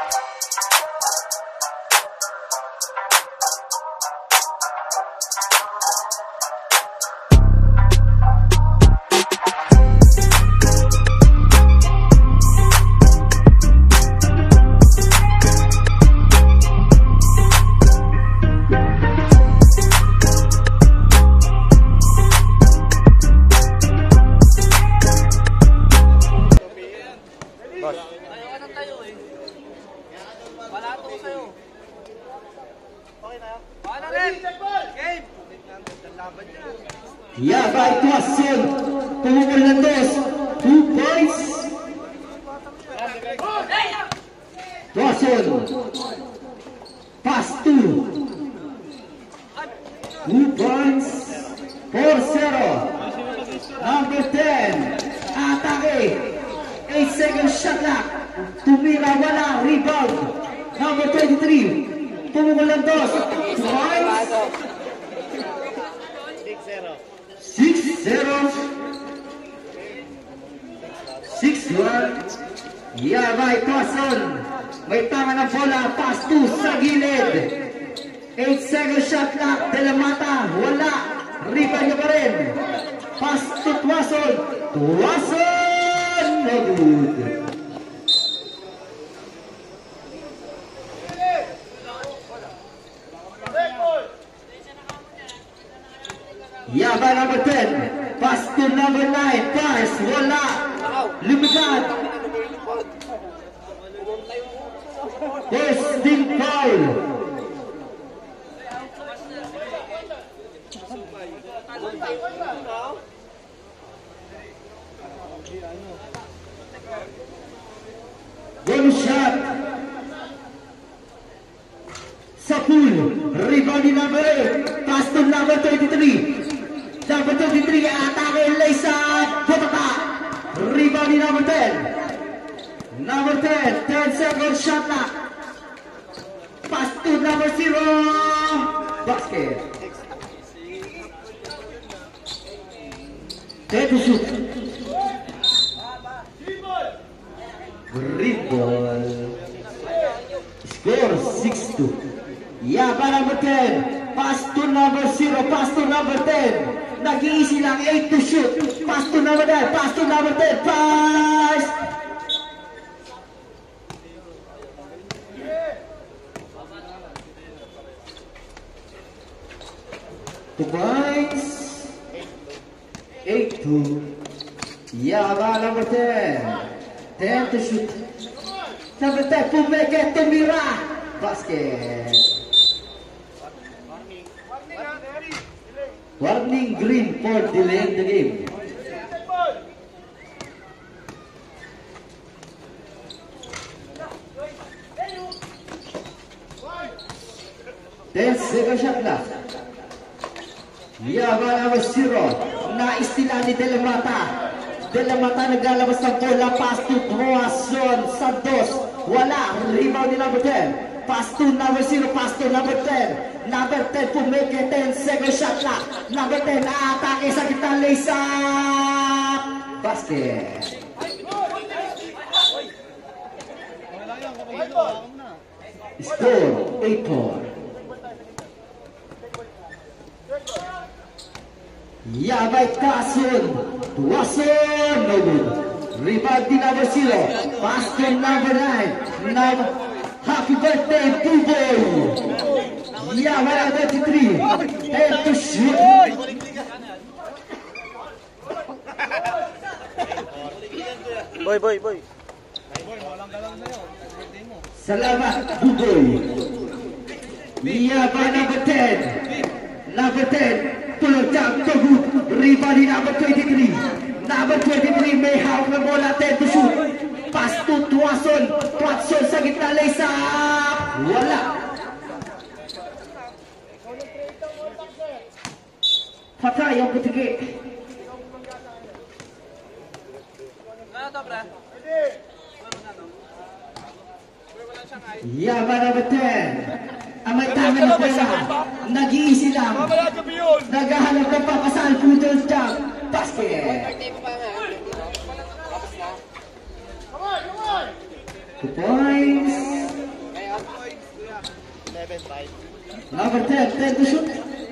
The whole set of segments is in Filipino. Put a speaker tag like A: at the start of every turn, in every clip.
A: Yaba Tuason, pumukul ng 2 points. Tuason, pass 2 points, 4-0. Number 10, atake, 8-second shot clock, tumira wala, rebound. Number 23, pumukul ng 2 points. 6-0, 6-1. Yabay Tuason, may tama ng bola, pass 2 sa gilid. 8-second shot clock, De La Mata, wala, rebound niya pa rin. Pass to Tuason, Tuason, no good. Yaba number 10, pass to number 9, pass, wala, limitan. Posting foul. One shot sa pool, rebound ni number 8, pass to number 23. Number 23, atake Leysa, Botata. Rebound ni number 10. Number 10, 10-second shot clock. Pass to number 0. Basket. 10 to shoot. Green ball. Score 6-2. Yaba number 10. Pass to number 0. Pass to number 10. Nag-iisi lang, 8 to shoot. Pass to number 10, pass to number 10, pass! Two points. 8-2. Yaba number 10. 10 to shoot. Number 10, Pumeke, tumira. Basket. Warning green for delaying the game. Second shot left. Yaba number 0. Naistila ni De La Mata. De La Mata naglalabas ng bola. Pass to Tuason Santos. Wala. Rebound ni number 10. Pass to number 0, pass to number 10. Number 10 pumeke, 10-second shot clock. Number 10, atake sa kita, Leysa. Basket. Score, 8-4. Yabay Tuason. Tuason, no good. Rebound di number 0. Pass to number 9. Happy birthday, Buboy! Yeah, 133. 10 to shoot.
B: Boy.
A: Salamat, Buboy. Yeah, by number 10. Number 10. Tulog jump, Togut. Rebound number 23. Number 23 may hawak na bola, 10 to shoot. Pass to Tuason. Tuason sa gitna, Leysa. Wala. Patay ang putiki. Yaba number 10. Ang may tama na bola. Nag-iisi lang. Naghahanap ng papasal. Putol jump. Basket. 2 points. Number 10, 10 to shoot.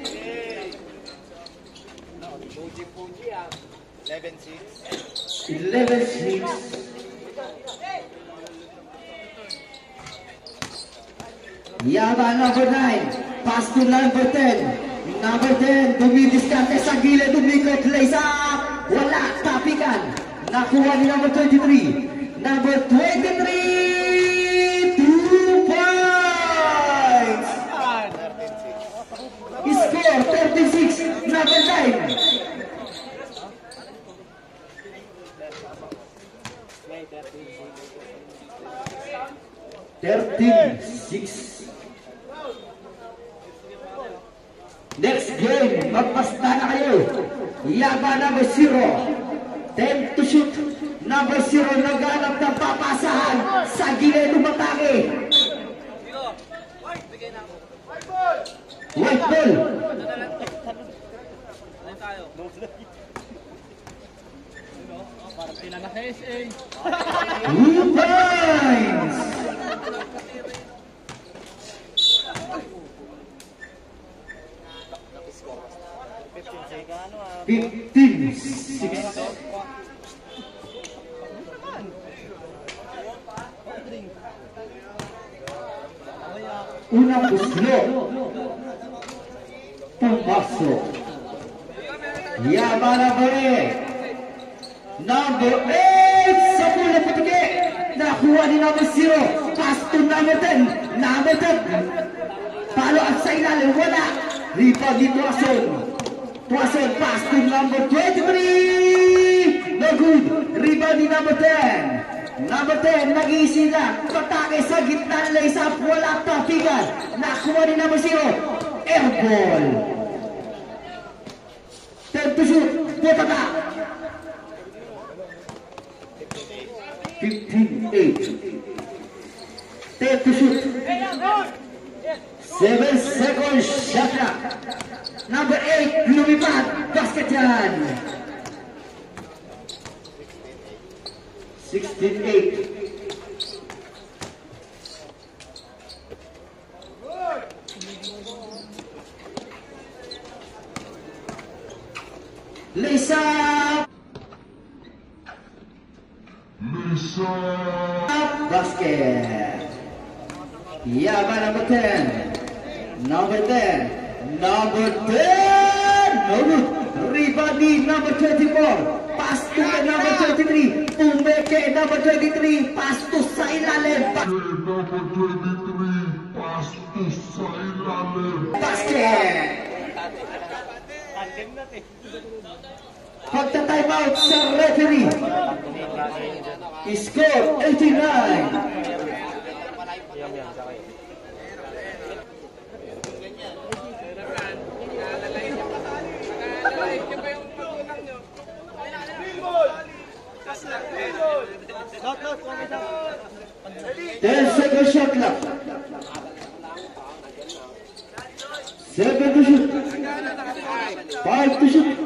A: 11-6. Yaba number 9. Pass to number 10. Number 10, dumidiskarte sa gilid, dumikot, lays up. Wala, tapikan. Nakuha ni number 23. Number 23, 2 points. Score 36, number 9. 13-6. Next game, magpasta na kayo. Yaba number 0. 10 to shoot. Number 0 naghanap ng papasahan sa gilid umatake. White ball.
B: Parang tinanah sa SA.
A: 2 points. Fifteen, 6. Unang buslo. Pumasok. Yaba na bali. Number 8 sa pula patike. Nakuha ni number 0. Pass to number 10. Number 10. Palo at sa ilalim. Wala. Rebound ni Tuason. Tuason pass to number 23. No good. Rebound ni number 10. Number 10, nag-iisi na. Patake sa gitna, lays up, wala tapigan. Nakuha ni number 0. Air ball. 10 to shoot. Putata. 15-8. 10 to shoot. 7 seconds shot clock. Number 8, lumipad. Basket yan. 16-8. Lays up. Basket. Yaba number 10. Number 10. Number 10. No good. Rebound ni number 24. Pass to number 23. Umeke number 23. Pass to sa ilalim.
C: Number 23. Pass to sa ilalim.
A: Basket. Pagta-time out sa referee. Score 89. Ten second shot clock. 7 to shoot. 5 to shoot.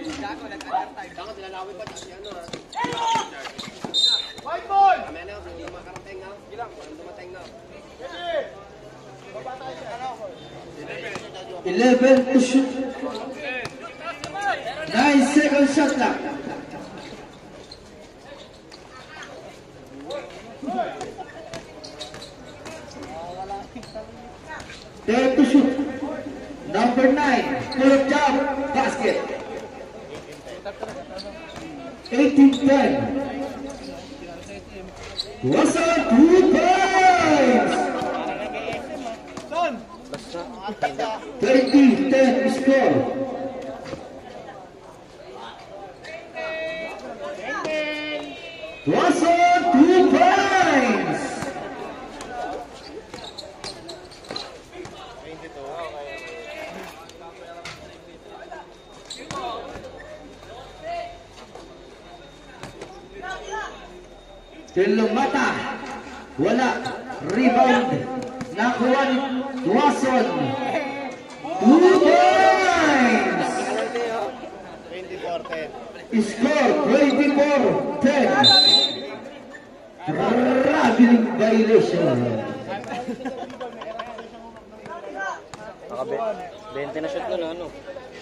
B: White ball!
A: 11 to shoot. 9 second shot clock. 10 to shoot. Number 9, pull up jump, basket. 18-10. What's up, 2 points? 20-10 score. What's up, 2 points? Tilumata, wala, rebound, nakuha ni Tuason. 2 points! Score 24-10. Traveling violation.
D: 20 na shot nun, ano?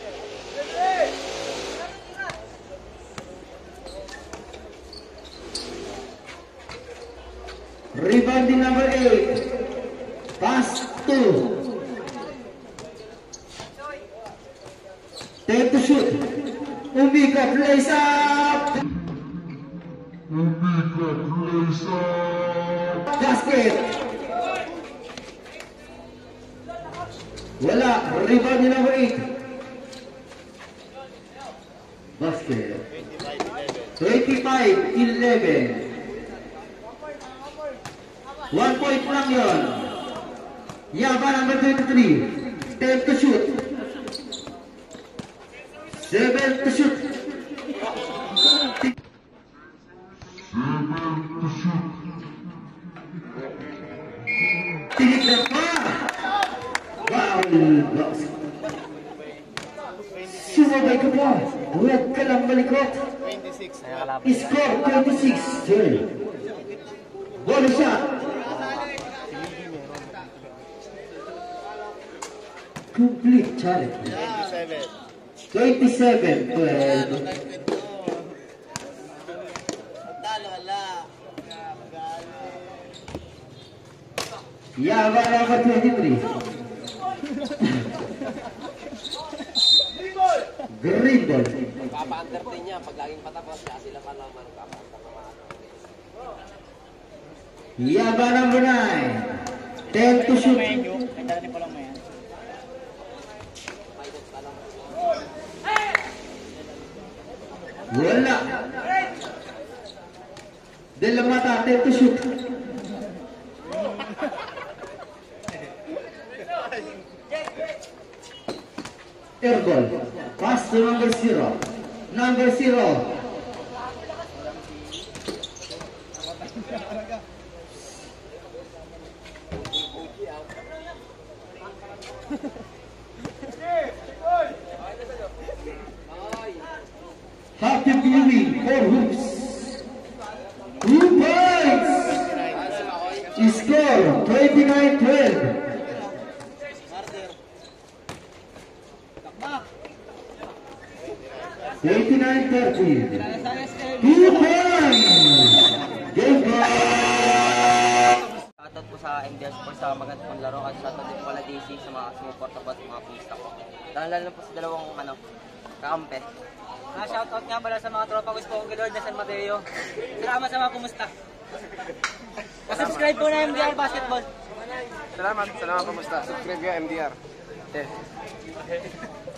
A: Rebounding number 8. Pass to. Take to shoot. Umika plays up.
C: Umika plays up.
A: Basket. Wala. Rebounding number 8. Basket. 25-11. 1 point lang yun. Yaba number 23. 10 to shoot. 7 to shoot.
C: 7 to shoot.
A: Tinignan pa. Foul box. Sumabay ka pa. Huwag ka lang malikot.
B: 26.
A: Score 26. Ball shot. Complete challenge. 27-12. Yaba number 23. Green ball.
D: Papa-entertain niya. Pag laging patapos, kaya sila pa naman. Papa-entertain.
A: Yaba number 9. 10 to shoot. Wala. Della Mata, 10 to shoot. Air ball. Pass to number 0. Number 0. Happy viewing for hoops. 2 points. Score 29-12. 29-13. 2 points. Game ball.
D: Shoutout po sa MDS Sports sa magandang panlaro at shoutout din pala DC sa mga sumuporta po at mga pista ko. Lalo po sa dalawang kakampe. Shoutout nga pala sa mga tropa ko sa Lord na San Mateo. Salamat sa mga kumusta. Subscribe po na MDR Basketball.
B: Salamat. Salamat, kumusta? Subscribe ka, MDR.